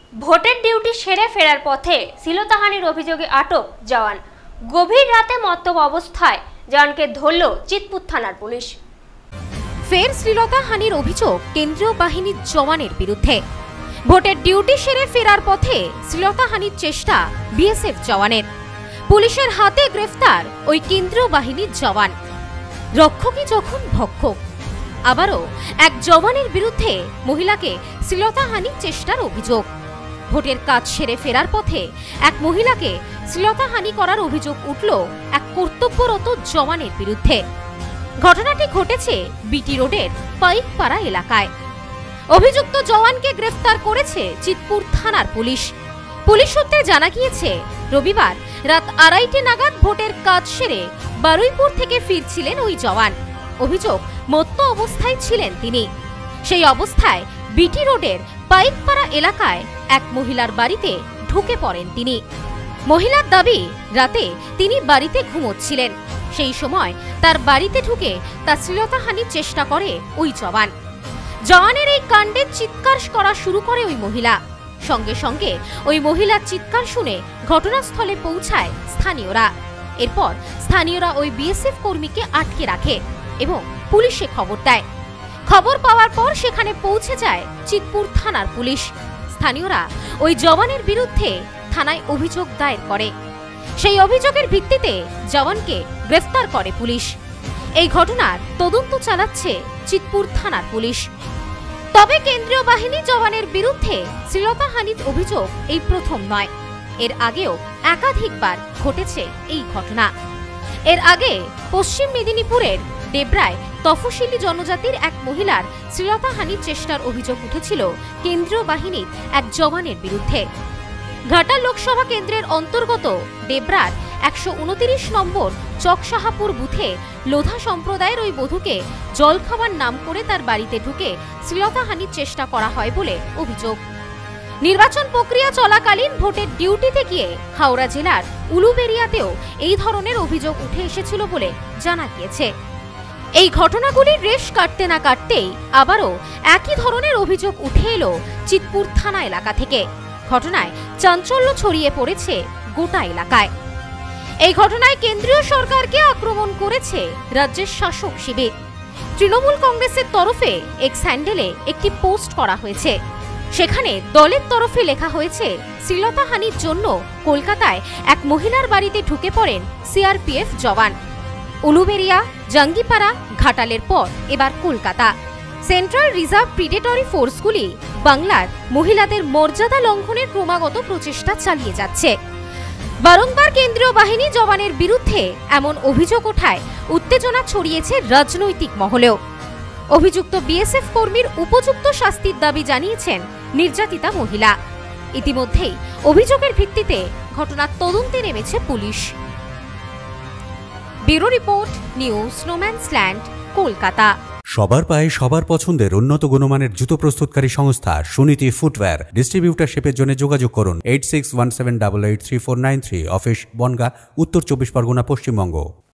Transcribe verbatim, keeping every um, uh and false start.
ভোটের ডিউটি সেরে ফেরার পথে শ্লীলতাহানির অভিযোগে আটক জওয়ান। গভীর রাতে মত্তব অবস্থায় জওয়ানকে ধরল চিতপুর থানার পুলিশ। ফের শ্লীলতাহানির অভিযোগ কেন্দ্রীয় বাহিনীর জওয়ানের বিরুদ্ধে। ভোটের ডিউটি সেরে ফেরার পথে শ্লীলতাহানির চেষ্টা বিএসএফ জওয়ানের। পুলিশের হাতে গ্রেফতার ওই কেন্দ্রীয় বাহিনীর জওয়ান। রক্ষকই যখন ভক্ষক। আবারও এক জওয়ানের বিরুদ্ধে মহিলাকে শ্লীলতাহানির চেষ্টার অভিযোগ। ভোটের কাজ সেরে ফেরার পথে এক মহিলাকে শ্লীলতাহানি করার অভিযোগ উঠল এক কর্তব্যরত জওয়ানের বিরুদ্ধে। ঘটনাটি ঘটেছে বিটি রোডের পাইকপাড়া এলাকায়। অভিযুক্ত জওয়ানকে গ্রেফতার করেছে চিতপুর থানার পুলিশ। পুলিশ সূত্রে জানা গিয়েছে, রবিবার রাত আড়াইটে নাগাদ ভোটের কাজ সেরে বারুইপুর থেকে ফিরছিলেন ওই জওয়ান। অভিযোগ, মত্ত অবস্থায় ছিলেন তিনি। সেই অবস্থায় বিটি রোডের পাইকপাড়া এলাকায় এক মহিলার বাড়িতে ঢুকে পড়েন তিনি। মহিলার দাবি, রাতে তিনি বাড়িতে ঘুমোচ্ছিলেন। সেই সময় তার বাড়িতে ঢুকে তার শ্লীলতাহানির চেষ্টা করে ওই জওয়ান। জওয়ানের এই কাণ্ডের চিৎকার করা শুরু করে ওই মহিলা। সঙ্গে সঙ্গে ওই মহিলার চিৎকার শুনে ঘটনাস্থলে পৌঁছায় স্থানীয়রা। এরপর স্থানীয়রা ওই বিএসএফ কর্মীকে আটকে রাখে এবং পুলিশে খবর দেয়। খবর পাওয়ার পর সেখানে পৌঁছে যায় চিতপুর থানার পুলিশ। স্থানীয়রা ওই জওয়ানের বিরুদ্ধে থানায় অভিযোগ দায়ের করে। সেই অভিযোগের ভিত্তিতে জওয়ানকে গ্রেফতার করে পুলিশ। এই ঘটনার তদন্ত চালাচ্ছে চিতপুর থানার পুলিশ। তবে কেন্দ্রীয় বাহিনী জওয়ানের বিরুদ্ধে শ্লীলতাহানির অভিযোগ এই প্রথম নয়। এর আগেও একাধিকবার ঘটেছে এই ঘটনা। এর আগে পশ্চিম মেদিনীপুরের ডেবরায় তফসিলি জনজাতির এক মহিলার শ্লীলতাহানির চেষ্টার অভিযোগ উঠেছিল কেন্দ্রীয় বাহিনীর এক জওয়ানের বিরুদ্ধে। ঘাটা লোকসভা কেন্দ্রের অন্তর্গত ডেবরার একশো উনত্রিশ নম্বর চকসাহাপুর বুথে লোধা সম্প্রদায়ের ওই বধূকে জল খাওয়ার নাম করে তার বাড়িতে ঢুকে শ্লীলতাহানির চেষ্টা করা হয় বলে অভিযোগ। নির্বাচন প্রক্রিয়া চলাকালীন ভোটের ডিউটিতে গিয়ে হাওড়া জেলার উলুবেড়িয়াতেও এই ধরনের অভিযোগ উঠে এসেছিল বলে জানা গিয়েছে। এই ঘটনাগুলির রেশ কাটতে না কাটতেই আবারও একই ধরনের অভিযোগ উঠে এলো চিতপুর থানা এলাকা থেকে। ঘটনায় চাঞ্চল্য ছড়িয়ে পড়েছে গোটা এলাকায়। এই ঘটনায় কেন্দ্রীয় সরকারকে আক্রমণ করেছে রাজ্যের শাসক শিবির। তৃণমূল কংগ্রেসের তরফে এক্স হ্যান্ডেলে একটি পোস্ট করা হয়েছে। সেখানে দলের তরফে লেখা হয়েছে, শ্লীলতাহানির জন্য কলকাতায় এক মহিলার বাড়িতে ঢুকে পড়েন সিআরপিএফ জওয়ান। উলুবেড়িয়া, জাঙ্গিপাড়া, ঘাটালের পর এবার কলকাতা। সেন্ট্রাল রিজার্ভ প্রিডেটরি ফোর্সগুলি বাংলার মহিলাদের মর্যাদা লঙ্ঘনের ক্রমাগত প্রচেষ্টা চালিয়ে যাচ্ছে। বারংবার কেন্দ্রীয় বাহিনী জওয়ানের বিরুদ্ধে এমন অভিযোগ ওঠায় উত্তেজনা ছড়িয়েছে রাজনৈতিক মহলেও। অভিযুক্ত বিএসএফ কর্মীর উপযুক্ত শাস্তির দাবি জানিয়েছেন নির্যাতিতা মহিলা। ইতিমধ্যেই অভিযোগের ভিত্তিতে ঘটনার তদন্তে নেমেছে পুলিশ। ব্যুরো রিপোর্ট, নিউজ স্নোম্যান্সল্যান্ড, কলকাতা। সবার পায়ে সবার পছন্দের উন্নত গুণমানের জুতো প্রস্তুতকারী সংস্থা সুনীতি ফুটওয়্যার। ডিস্ট্রিবিউটারশিপের জন্য যোগাযোগ করুন eight six one seven double eight three four nine three. Office Bangaon, উত্তর চব্বিশ পরগনা, পশ্চিমবঙ্গ।